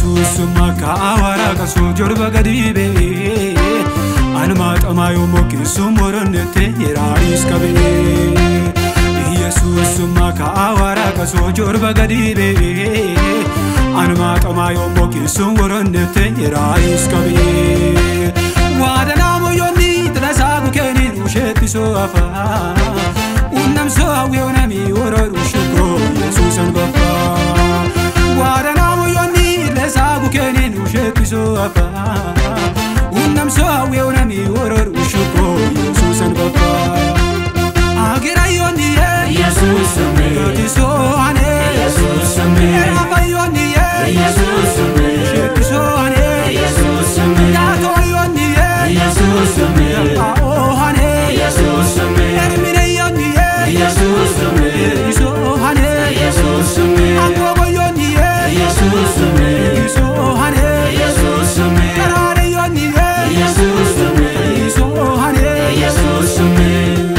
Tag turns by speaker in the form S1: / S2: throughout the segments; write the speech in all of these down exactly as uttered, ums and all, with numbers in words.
S1: Jesus maka awara kaso jorba gadibe anma tamayo mokisu moronete yeraris kabe Jesus maka awara kaso jorba gadibe anma tamayo mokisu moronete yeraris kabe wadana mo yoni tlasagu keni rusheti so afa unam so awena mi woro rushko Jesus anbafa wadana mo yoni tlasagu keni rusheti so afa unam so awena mi woro rushko Jesus anbafa agira yoni Jesus me so ane Jesus me aba yoni Jesus me so ane Jesus me yato yoni Jesus me oh ane Jesus me ermine yoni Jesus me so ane Jesus me agogo yoni Jesus me so ane Jesus me karare yoni Jesus me so ane Jesus me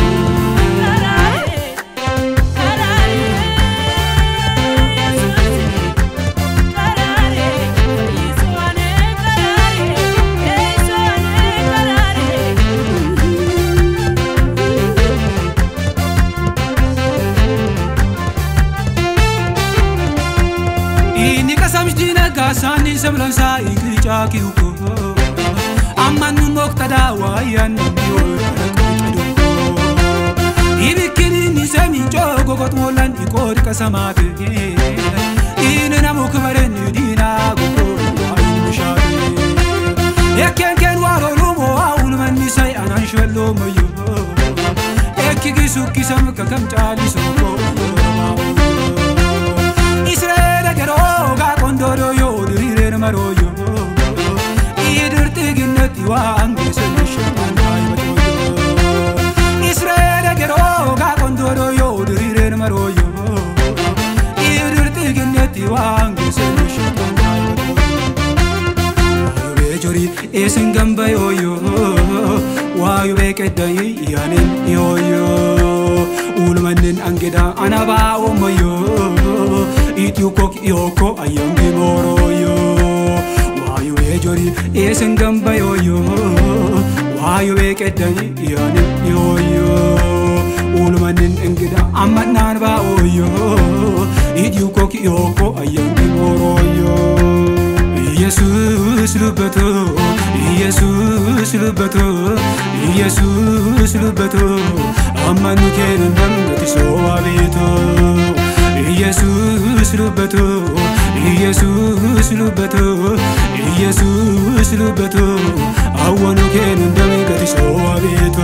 S1: Sani sebelum saya kerja kiuko, aman muktada wayan biol kerja. Ibikini ni semi jogo got molan ikor kasamate. Ini namu kemarin dina guko wain mishade. Eken ken waro lumo aul man ni say anan shwelo mayo. Ekigi suki sam kakam chali soko. Israel gero ga kondoro yo. Maroyo idir tiginnet wa angesen shaitan aymato Israel gero ga kondoro yo diren maroyo idir tiginnet wa angesen shaitan aymato yo jori esen gamba yo yo wa yo bekedai yanen yo yo ulmanen angeda anaba o moyo ityukok yoko ayangi moroyo wayo ejori esen gamba yoyo wayo bekedai yani yoyo ulmanin engida amanan ba oyo ityukok yoko ayangi moroyo Jesus lubato Jesus lubato Jesus lubato amanu kenen dangati so abito Jesus lubato Jesus lubato Jesus lubato awanu kenen dangati so abito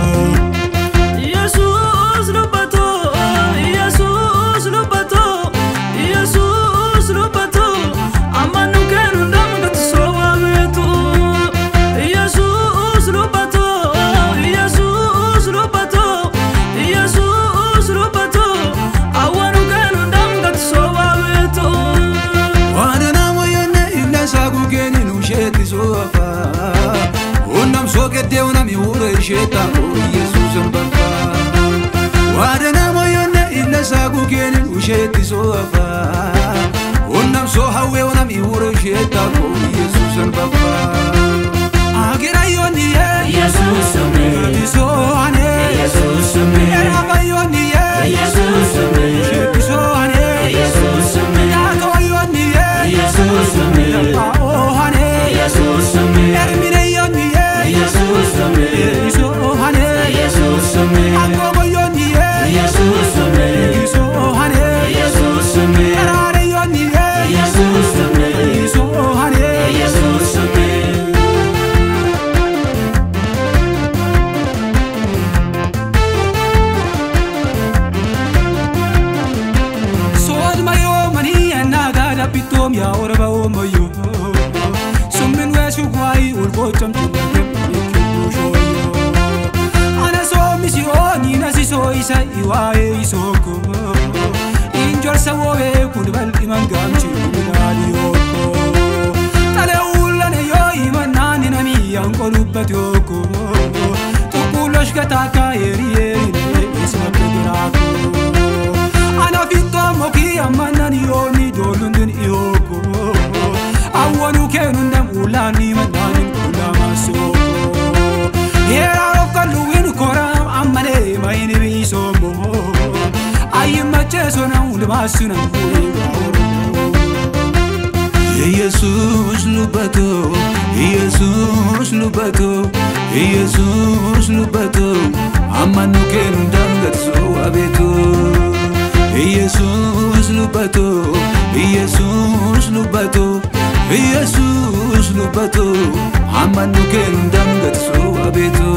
S1: Jesus lubato Jesus lubato Jesus lubato amanu kenen dangati so abito Jesus lubato Jesus lubato Jesus lubato awanu kenen dangati so abito wadana moyone illa sagu kenen usheti so afa unam so kete unam yure sheta Jesus anbafa wadana moyone illa sagu kenen usheti so afa unam so hawe unam yure sheta Jesus anbafa agira yoni Jesus me so ane Jesus me aba yoni Jesus me so ane Jesus me yato yoni Jesus me oh ane Jesus me ermine yoni Jesus me so ane Jesus me agogo yoni Jesus me so ane Jesus me karare yoni Jesus me so ane Jesus me pitom ya orba o moyo sumen wesu kwai ulbo chamchum yo ana so misioni na si so isa iwae isoko injor sawobe kulbal imangam chimali yoko tale ulane yo imanani nami yankolubat yoko tukulosh kataka eri eri isma kegirako ana fito moki amanani yoni dolundin yoko awonu sona ulmasuna Jesus lubato Jesus lubato Jesus lubato amanu kenundam gatso abeto Jesus lubato Jesus lubato Jesus lubato amanu kenundam gatso abeto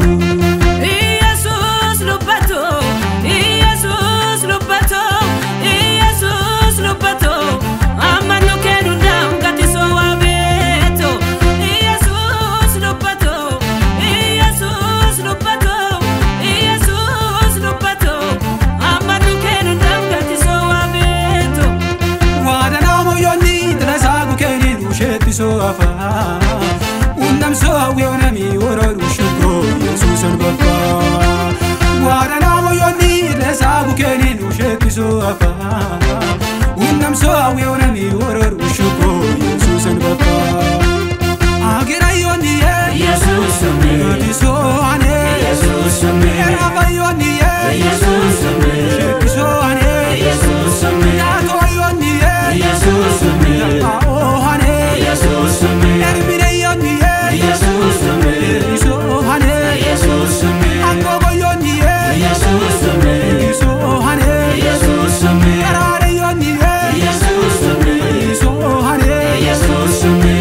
S2: Jesus lubato Jesus lubato Jesus lubato amanu kenundam gatso abeto Jesus lubato Jesus lubato Jesus lubato amanu kenundam gatso abeto
S1: wadana moyoni tnasagu kenin usheti so afa unam so awiona mi woro shukro Jesus baba wadana moyoni tnasagu kenin usheti so afa unam so awiona mi woro shukro Jesus baba agira yoni
S2: Jesus me
S1: so ane
S2: Jesus me
S1: era yoni
S2: Jesus me
S1: so ane
S2: Jesus me
S1: ya to yoni
S2: Jesus me
S1: oh ane
S2: Jesus me
S1: ermine yoni
S2: Jesus me
S1: so ane
S2: Jesus me
S1: angogo yoni
S2: Jesus me
S1: so ane
S2: Jesus me
S1: arare yoni
S2: Jesus me
S1: so ane
S2: Jesus me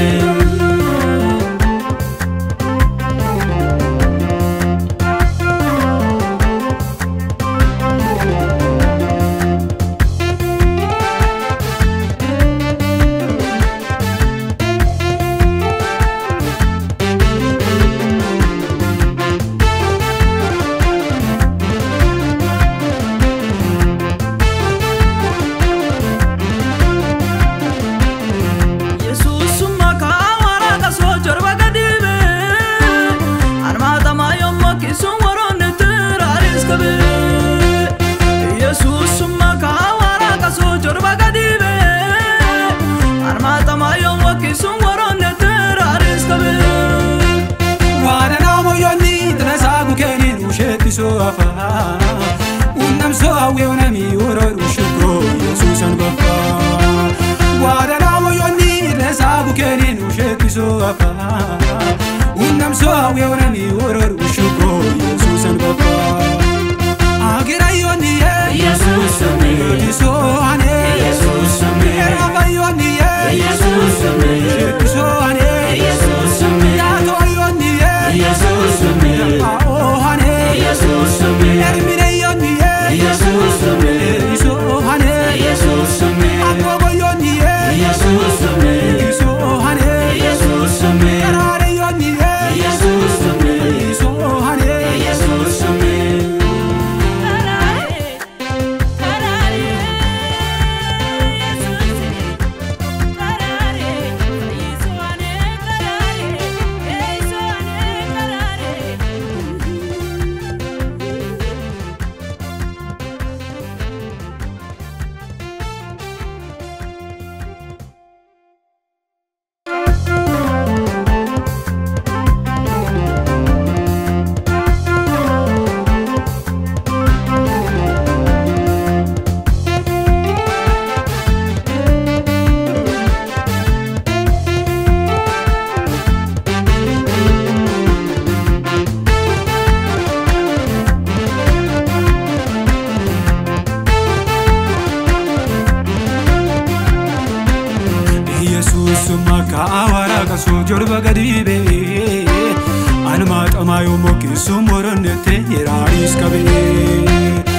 S1: so afa unam so awiona mi woro shukro Jesus baba wadana moyoni tnasagu kenin usheti so afa unam so awiona mi woro shukro Jesus baba agira yoni
S2: Jesus me
S1: so ane
S2: Jesus me
S1: era yoni
S2: Jesus me
S1: so ane
S2: Jesus me
S1: ya to yoni
S2: Jesus me
S1: oh ane
S2: Jesus me
S1: ermine yoni
S2: Jesus me
S1: so ane
S2: Jesus me
S1: angogo yoni
S2: Jesus me
S1: so ane
S2: Jesus me
S1: arare yoni
S2: Jesus me
S1: so ane
S2: Jesus me
S1: kaso jorba gadibe anma tamayo moki sumoronete iraris kabe